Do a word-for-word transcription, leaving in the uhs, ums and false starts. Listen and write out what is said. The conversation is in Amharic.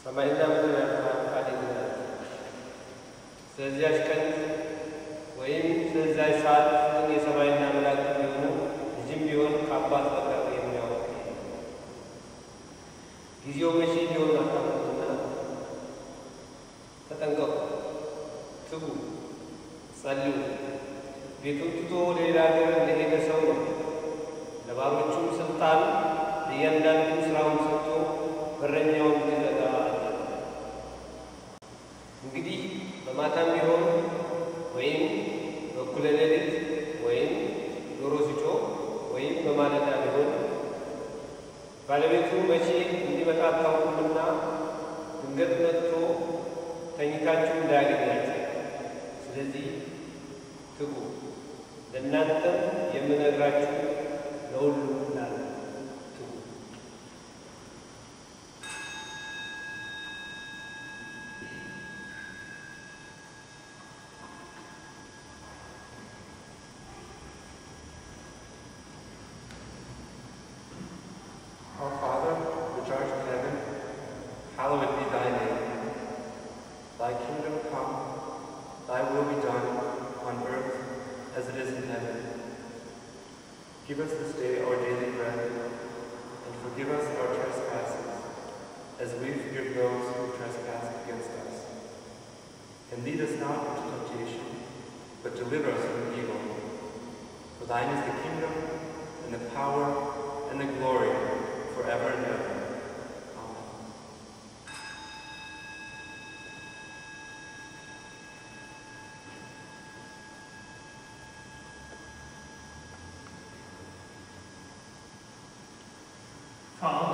ሰማይና ምድር ያልፋል፣ ቃሌ ግን አያልፍም። ስለዚያች ቀን ወይም ስለዚያች ሰዓት ግን የሰማይና መላእክት ቢሆኑ ልጅም ቢሆን ከአባት በቀር የሚያውቅ የለም። ጊዜው መቼ ሊሆን አታውቁምና ተጠንቀቁ፣ ትጉ፣ ጸልዩ። ቤቱን ትቶ ወደ ሌላ ሀገር እንደሄደ ሰው ነው። ለባሮቹም ስልጣን ለእያንዳንዱ ስራውን ሰጥቶ በረኛውን እንዲዘጋ አለ። እንግዲህ በማታም ቢሆን ወይም በእኩለ ሌሊት ወይም ዶሮ ሲጮህ ወይም በማለዳ ቢሆን ባለቤቱ መቼ እንዲመጣ አታውቁምና ድንገት መጥቶ ተኝታችሁ እንዳያገኛችሁ። ስለዚህ ትጉ፣ ለእናንተም የምነግራችሁ ለሁሉ እናንተ ትጉ። Our Father, which art in heaven, hallowed be thy name. Thy kingdom come, thy will be done on earth as it is in heaven. Give us this day our daily bread, and forgive us our trespasses, as we forgive those who trespass against us. And lead us not into temptation, but deliver us from evil. For thine is the kingdom, and the power, and the glory, forever and ever. Amen. Father,